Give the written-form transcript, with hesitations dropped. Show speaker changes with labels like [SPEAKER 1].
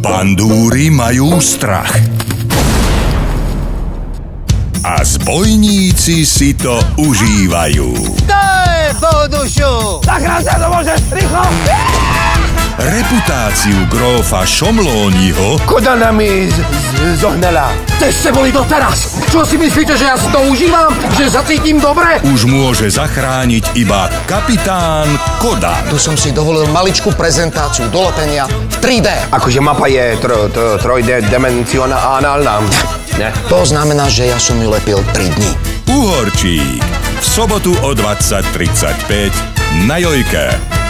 [SPEAKER 1] Bandúry majú strach. A zbojníci si to užívajú.
[SPEAKER 2] Daj, Bodušu! Zachrán sa to môžeš, rýchlo!
[SPEAKER 1] Reputáciu grófa Šomlóniho
[SPEAKER 2] Kodana mi zohnala. Te ste boli doteraz. Čo si myslíte, že ja si to užívam? Že sa cítim dobre?
[SPEAKER 1] už môže zachrániť iba kapitán Kodan.
[SPEAKER 3] Tu som si dovolil maličkú prezentáciu dolepenia v 3D.
[SPEAKER 2] Akože mapa je trojdimencionálna. Ne?
[SPEAKER 3] To znamená, že ja som ju lepil 3 dní.
[SPEAKER 1] Uhorčík. V sobotu o 20:35 na Jojke.